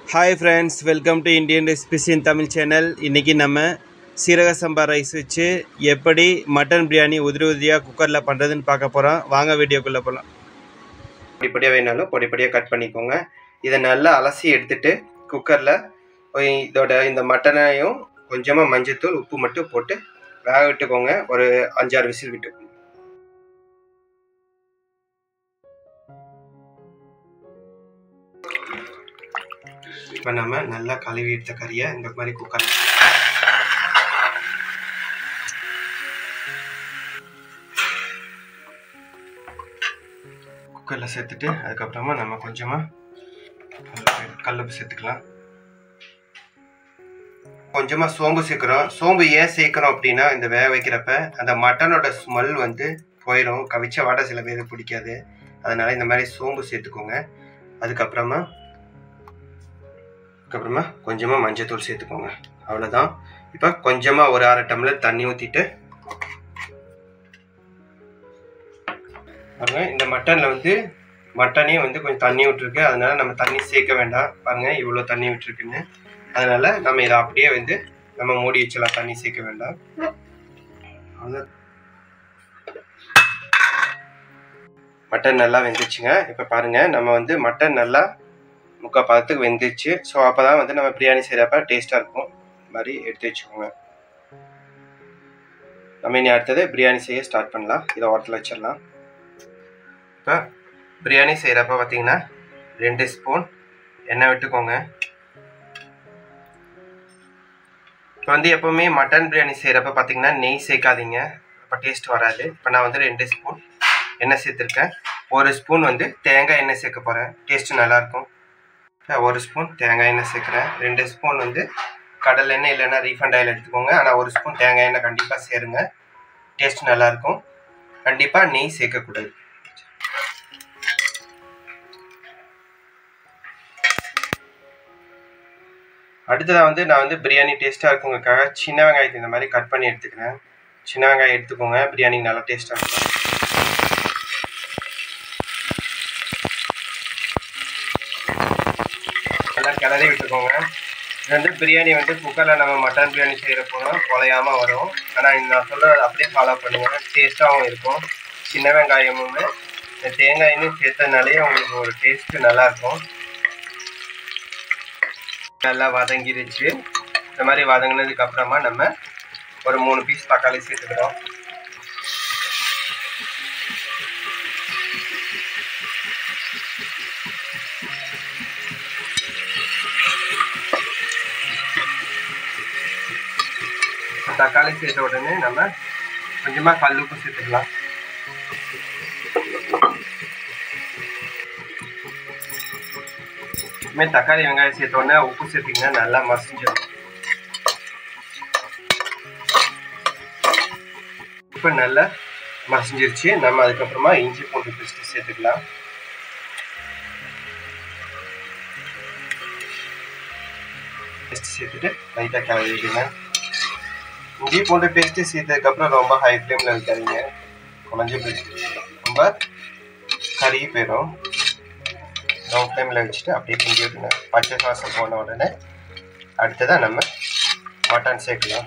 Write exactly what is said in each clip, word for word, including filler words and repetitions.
Hi friends, welcome to Indian Recipes in Tamil channel. இன்னைக்கு நம்ம சீரக சம்பா ரைஸ் வச்சு எப்படி மட்டன் பிரியாணி உதிரி உதிரியா குக்கர்ல பண்றதுன்னு பார்க்க போறோம். வாங்க வீடியோக்குள்ள போலாம். பொடிப்படியா வேணாலும் பொடிப்படியா கட் பண்ணிக்கோங்க. இத நல்லா அலசி எடுத்துட்டு குக்கர்ல இதோட இந்த மட்டனையும் கொஞ்சமா மஞ்சள் தூள் உப்பு மட்டும் போட்டு வேக விட்டுக்கோங்க. ஒரு அஞ்சு ஆறு விசில் விட்டுக்கோங்க. இப்போ நம்ம நல்லா கழுவி எடுத்த கறியை இந்த மாதிரி குக்கரில் குக்கரில் சேர்த்துட்டு அதுக்கப்புறமா நம்ம கொஞ்சமாக கல்லுப்பு சேர்த்துக்கலாம். கொஞ்சமாக சோம்பு சேர்க்குறோம். சோம்பு ஏன் சேர்க்குறோம் அப்படின்னா இந்த வேக வைக்கிறப்ப அந்த மட்டனோட ஸ்மெல் வந்து போயிடும். கவிச்ச வாடை சில பேர் பிடிக்காது. அதனால் இந்த மாதிரி சோம்பு சேர்த்துக்கோங்க. அதுக்கப்புறமா அதுக்கப்புறமா கொஞ்சமாக மஞ்சத்தூள் சேர்த்துக்கோங்க. அவ்வளோதான். இப்போ கொஞ்சமாக ஒரு அரை டம்ளர் தண்ணி ஊற்றிட்டு பாருங்கள், இந்த மட்டனில் வந்து மட்டனே வந்து கொஞ்சம் தண்ணி விட்டுருக்கு. அதனால் நம்ம தண்ணி சேர்க்க வேண்டாம். பாருங்கள் இவ்வளோ தண்ணி விட்டுருக்குன்னு. அதனால் நம்ம இதை அப்படியே வந்து நம்ம மூடி வச்சலாம். தண்ணி சேர்க்க வேண்டாம். அவ்வளோ மட்டன் நல்லா வெந்துச்சுங்க. இப்போ பாருங்கள், நம்ம வந்து மட்டன் நல்லா முக்கால் பதத்துக்கு வெந்துச்சு. ஸோ அப்போ தான் வந்து நம்ம பிரியாணி செய்கிறப்ப டேஸ்ட்டாக இருக்கும். இது மாதிரி எடுத்து வச்சுக்கோங்க. நம்ம இனி அடுத்தது பிரியாணி செய்ய ஸ்டார்ட் பண்ணலாம். இதை ஓட்டத்தில் வச்சிடலாம். இப்போ பிரியாணி செய்கிறப்ப பார்த்தீங்கன்னா ரெண்டு ஸ்பூன் எண்ணெய் விட்டுக்கோங்க. இப்போ வந்து எப்போவுமே மட்டன் பிரியாணி செய்கிறப்ப பார்த்தீங்கன்னா நெய் சேர்க்காதீங்க, அப்போ டேஸ்ட் வராது. இப்போ நான் வந்து ரெண்டு ஸ்பூன் எண்ணெய் சேர்த்துருக்கேன். ஒரு ஸ்பூன் வந்து தேங்காய் எண்ணெய் சேர்க்க போகிறேன். டேஸ்ட்டு நல்லாயிருக்கும். ஒரு ஸ்பூன் தேங்காய் எண்ணெய் சேர்க்குறேன். ரெண்டு ஸ்பூன் வந்து கடல் எண்ணெய் இல்லைன்னா ரீஃபண்ட் ஆயில் எடுத்துக்கோங்க. ஆனால் ஒரு ஸ்பூன் தேங்காய் எண்ணெய் கண்டிப்பாக சேருங்க. டேஸ்ட் நல்லாயிருக்கும். கண்டிப்பாக நெய் சேர்க்கக்கூடாது. அடுத்ததாக வந்து நான் வந்து பிரியாணி டேஸ்ட்டாக இருக்குங்கிறதுக்காக சின்ன வெங்காயத்தை இந்த மாதிரி கட் பண்ணி எடுத்துக்கிறேன். சின்ன வெங்காயம் எடுத்துக்கோங்க. பிரியாணிக்கு நல்லா டேஸ்ட்டாக இருக்கும். நல்லா கிளறி விட்டுக்கோங்க. இது வந்து பிரியாணி வந்து குக்கரில் நம்ம மட்டன் பிரியாணி செய்கிறப்போ குலையாமல் வரும். ஆனால் நான் சொல்கிறத அப்படியே ஃபாலோ பண்ணுவேன். டேஸ்ட்டாகவும் இருக்கும். சின்ன வெங்காயமும் இந்த தேங்காயும் சேர்த்தனாலே உங்களுக்கு ஒரு டேஸ்ட்டு நல்லாயிருக்கும். நல்லா வதங்கிடுச்சு. இந்த மாதிரி வதங்கினதுக்கு அப்புறமா நம்ம ஒரு மூணு பீஸ் தக்காளி சேர்த்துக்கிறோம். தக்காளி சேர்த்த உடனே நம்ம கொஞ்சமாக கல்லுப்பு சேர்த்துக்கலாம். இதுமாதிரி தக்காளி வெங்காயம் சேர்த்த உடனே உப்பு சேர்த்திங்கன்னா நல்லா மசிஞ்சிடும். இப்போ நல்லா மசிஞ்சிருச்சு. நம்ம அதுக்கப்புறமா இஞ்சி பூண்டு பேஸ்ட் சேர்த்துக்கலாம். பேஸ்ட் சேர்த்துட்டு லைட்டாக கிளறி விடுங்க. இஞ்சி பூண்டு பேஸ்ட்டு சேர்த்ததுக்கப்புறம் ரொம்ப ஹை ஃப்ளேமில் வைக்காதீங்க. குழஞ்சி போயிடுச்சு, ரொம்ப கறி போயிடும். லோ ஃப்ளேமில் வச்சுட்டு அப்படியே கிண்டி விடுங்க. பச்சை வாசம் போன உடனே அடுத்ததாக நம்ம மட்டன் சேர்க்கலாம்.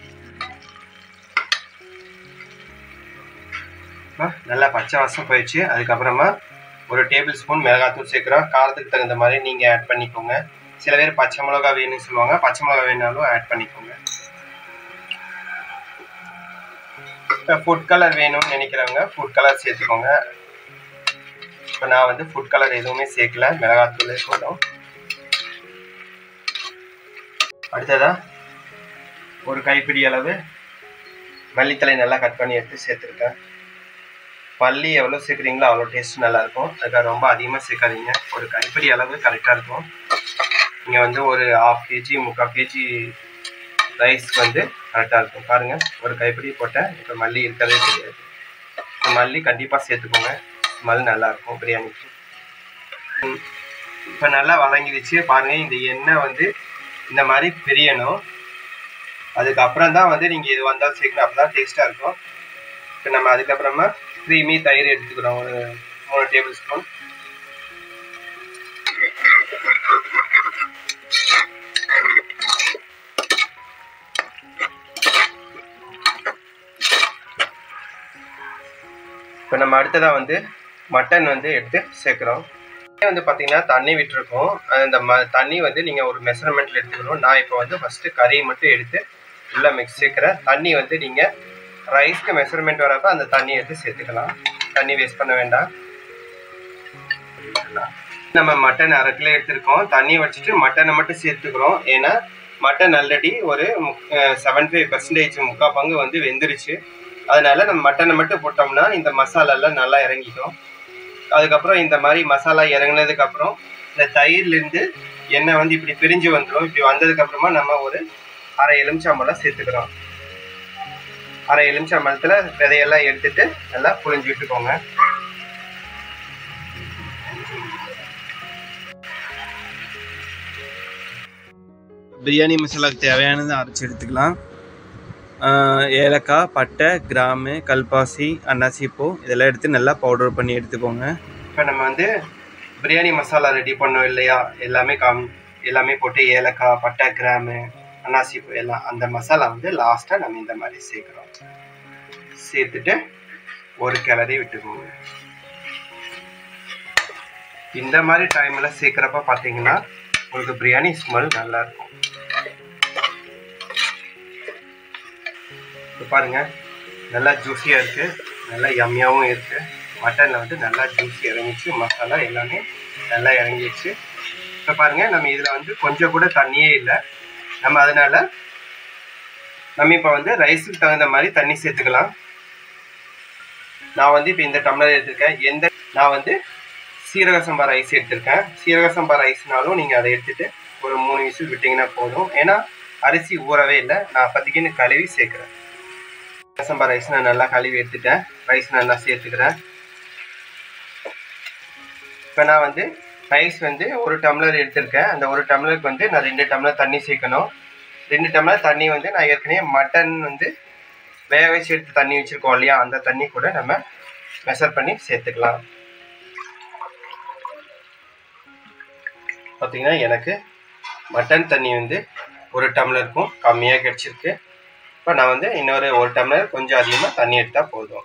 நல்லா பச்சை வாசம் போயிடுச்சு. அதுக்கப்புறமா ஒரு டேபிள் ஸ்பூன் மிளகாத்தூள் சேர்க்குறோம். காரத்துக்கு தகுந்த மாதிரி நீங்கள் ஆட் பண்ணிக்கோங்க. சில பேர் பச்சை மிளகா வேணும்னு சொல்லுவாங்க. பச்சை மிளகா வேணாலும் ஆட் பண்ணிக்கோங்க. இப்போ ஃபுட் கலர் வேணும்னு நினைக்கிறவங்க ஃபுட் கலர் சேர்த்துக்கோங்க. இப்போ நான் வந்து ஃபுட் கலர் எதுவுமே சேர்க்கல, மிளகாத்தூள் போதும். அடுத்ததாக ஒரு கைப்பிடி அளவு மல்லித்தலை நல்லா கட் பண்ணி எடுத்து சேர்த்துருக்கேன். மல்லி எவ்வளோ சேர்க்குறீங்களோ அவ்வளோ டேஸ்ட் நல்லாயிருக்கும். அதுக்காக ரொம்ப அதிகமாக சேர்க்காதீங்க. ஒரு கைப்பிடி அளவு கரெக்டாக இருக்கும். நீங்கள் வந்து ஒரு ஹாஃப் கேஜி முக்கால் கேஜி ரைஸ்க்கு வந்து கரெக்டாக இருக்கும். பாருங்கள், ஒரு கைப்பிடி போட்டேன். இப்போ மல்லி இருக்கிறதே தெரியாது. மல்லி கண்டிப்பாக சேர்த்துக்கோங்க. ஸ்மெல் நல்லாயிருக்கும் பிரியாணிக்கு. இப்போ நல்லா வதங்கிடுச்சு. பாருங்கள், இந்த எண்ணெய் வந்து இந்த மாதிரி பிரியணும். அதுக்கப்புறம் தான் வந்து நீங்கள் இது வந்தால் சேர்க்கணும். அப்போ தான் டேஸ்ட்டாக இருக்கும். இப்போ நம்ம அதுக்கப்புறமா க்ரீமி தயிர் எடுத்துக்கிறோம். ஒரு மூணு டேபிள் ஸ்பூன். இப்போ நம்ம அடுத்ததாக வந்து மட்டன் வந்து எடுத்து சேர்க்குறோம். வந்து பார்த்தீங்கன்னா தண்ணி விட்டுருக்கோம். அந்த ம தண்ணி வந்து நீங்கள் ஒரு மெஷர்மெண்ட்டில் எடுத்துக்கணும். நான் இப்போ வந்து ஃபஸ்ட்டு கறியை மட்டும் எடுத்து உள்ளே மிக்ஸ் சேர்க்குறேன். தண்ணி வந்து நீங்கள் ரைஸ்க்கு மெஷர்மெண்ட் வரப்போ அந்த தண்ணி எடுத்து சேர்த்துக்கலாம். தண்ணி வேஸ்ட் பண்ண வேண்டாம். நம்ம மட்டன் அரை கிலோ எடுத்துருக்கோம். தண்ணி வச்சுட்டு மட்டனை மட்டும் சேர்த்துக்கிறோம். ஏன்னா மட்டன் ஆல்ரெடி ஒரு செவன்டி ஃபைவ் பர்சன்டேஜ் முக்கால் பங்கு வந்து வெந்துருச்சு. அதனால நம்ம மட்டனை மட்டும் போட்டோம்னா இந்த மசாலாலாம் நல்லா இறங்கிக்கும். அதுக்கப்புறம் இந்த மாதிரி மசாலா இறங்கினதுக்கப்புறம் இந்த தயிர்லேருந்து எண்ணெய் வந்து இப்படி பிரிஞ்சு வந்துடும். இப்படி வந்ததுக்கப்புறமா நம்ம ஒரு அரை எலுமிச்சம்பழம் சேர்த்துக்கிறோம். அரை எலுமிச்சம்பழத்தில் விதையெல்லாம் எடுத்துட்டு நல்லா புழிஞ்சு விட்டுக்கோங்க. பிரியாணி மசாலாவுக்கு தேவையானதை அரைச்சி எடுத்துக்கலாம். ஏலக்காய், பட்டை, கிராம்பு, கல்பாசி, அன்னாசிப்பூ இதெல்லாம் எடுத்து நல்லா பவுடர் பண்ணி எடுத்துக்கோங்க. இப்போ நம்ம வந்து பிரியாணி மசாலா ரெடி பண்ணோம் இல்லையா, எல்லாமே காம் எல்லாமே போட்டு ஏலக்காய், பட்டை, கிராம்பு, அன்னாசிப்பூ எல்லாம் அந்த மசாலா வந்து லாஸ்ட்டாக நம்ம இந்த மாதிரி சேர்க்குறோம். சேர்த்துட்டு ஒரு கிளறி விட்டுக்கோங்க. இந்த மாதிரி டைமில் சேர்க்குறப்ப பார்த்தீங்கன்னா உங்களுக்கு பிரியாணி ஸ்மெல் நல்லாயிருக்கும். இப்போ பாருங்கள் நல்லா ஜூஸியாக இருக்குது, நல்லா யம்மியாகவும் இருக்குது. மட்டனில் வந்து நல்லா ஜூஸி இறங்கிச்சு, மசாலா எல்லாமே நல்லா இறங்கிடுச்சு. இப்போ பாருங்கள் நம்ம இதில் வந்து கொஞ்சம் கூட தண்ணியே இல்லை. நம்ம அதனால் நம்ம இப்போ வந்து ரைஸுக்கு தகுந்த மாதிரி தண்ணி சேர்த்துக்கலாம். நான் வந்து இப்போ இந்த டம்ளர் எடுத்திருக்கேன். எந்த நான் வந்து சீரக சம்பா ரைஸ் எடுத்திருக்கேன். சீரக சம்பா ரைஸ்னாலும் நீங்கள் அதை எடுத்துகிட்டு ஒரு மூணு விசில் விட்டிங்கன்னா போதும். ஏன்னா அரிசி ஊறவே இல்லை. நான் அப்போதைக்குன்னு கழுவி சேர்க்குறேன். சீரக சம்பா ரைஸ் நான் நல்லா கழுவி எடுத்துட்டேன். ரைஸ் நல்லா சேர்த்துக்கிறேன். இப்போ நான் வந்து ரைஸ் வந்து ஒரு டம்ளர் எடுத்திருக்கேன். அந்த ஒரு டம்ளருக்கு வந்து நான் ரெண்டு டம்ளர் தண்ணி சேர்க்கணும். ரெண்டு டம்ளர் தண்ணி வந்து நான் ஏற்கனவே மட்டன் வந்து வேக வச்சு எடுத்து தண்ணி வச்சுருக்கோம் இல்லையா, அந்த தண்ணி கூட நம்ம மெஷர் பண்ணி சேர்த்துக்கலாம். பார்த்தீங்கன்னா எனக்கு மட்டன் தண்ணி வந்து ஒரு டம்ளருக்கும் கம்மியாக கிடச்சிருக்கு. இப்போ நான் வந்து இன்னொரு ஒரு டம்ளர் கொஞ்சம் அதிகமாக தண்ணி எடுத்தால் போதும்.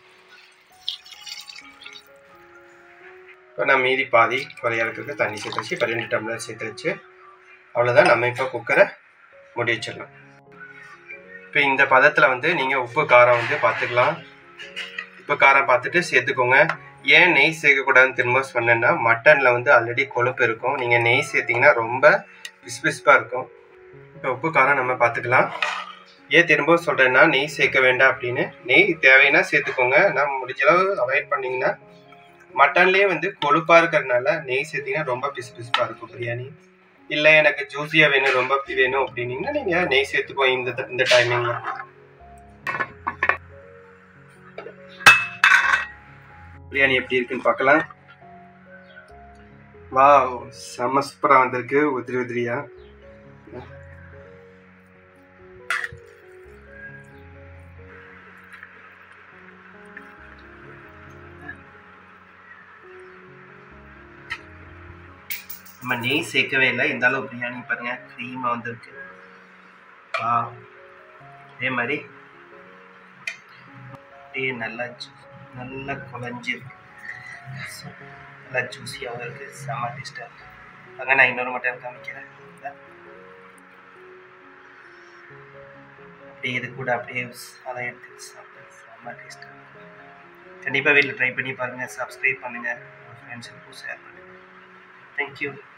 இப்போ நான் மீதி பாதி குறையாளுக்கு தண்ணி சேர்த்து வச்சு இப்போ ரெண்டு டம்ளர் சேர்த்து வச்சு அவ்வளோதான். நம்ம இப்போ குக்கரை மூடி வச்சிடலாம். இப்போ இந்த பதத்தில் வந்து நீங்கள் உப்பு காரம் வந்து பார்த்துக்கலாம். உப்பு காரம் பார்த்துட்டு சேர்த்துக்கோங்க. ஏன் நெய் சேர்க்கக்கூடாதுன்னு திரும்ப சொன்னேன்னா மட்டனில் வந்து ஆல்ரெடி கொழுப்பு இருக்கும். நீங்கள் நெய் சேர்த்திங்கன்னா ரொம்ப பிஸ்பிஸ்பாக இருக்கும். இப்போ உப்பு காரம் நம்ம பார்த்துக்கலாம். ஏன் திரும்ப சொல்கிறேன்னா நெய் சேர்க்க வேண்டாம் அப்படின்னு. நெய் தேவைன்னா சேர்த்துக்கோங்க. நான் முடிஞ்சளவு அவாய்ட் பண்ணிங்கன்னா மட்டன்லேயே வந்து கொழுப்பாக இருக்கிறதுனால நெய் சேர்த்திங்கன்னா ரொம்ப பிஸ்பிஸ்பாக இருக்கும் பிரியாணி. இல்லை எனக்கு ஜூஸியாக வேணும், ரொம்ப வேணும் அப்படின்னீங்கன்னா நீங்கள் நெய் சேர்த்துக்கோ இந்த இந்த டைமிங்கில். பிரியாணி எப்படி இருக்குன்னு பார்க்கலாம். வா செம்ம சூப்பராக வந்திருக்கு, உதிரி உதிரியா. நம்ம நெய் சேர்க்கவே இல்லை, இந்த அளவு பிரியாணி பாருங்க க்ரீமாக வந்திருக்கு. வா அதே மாதிரி அப்படியே நல்லா நல்லா குழஞ்சிருக்கு, நல்லா ஜூஸியாகவும் இருக்குது, செம்ம டேஸ்ட்டாக இருக்குது. அங்கே நான் இன்னொரு மட்டும் காமிக்கிறேன். அப்படியே இது கூட அப்படியே அதை எடுத்து சாப்பிட்டு செம்ம டேஸ்ட்டாக இருக்குது. கண்டிப்பாக வீட்டில் ட்ரை பண்ணி பாருங்கள். சப்ஸ்கிரைப் பண்ணுங்கள், உங்கள் ஃப்ரெண்ட்ஸுக்கும் ஷேர் பண்ணுங்கள். தேங்க்யூ.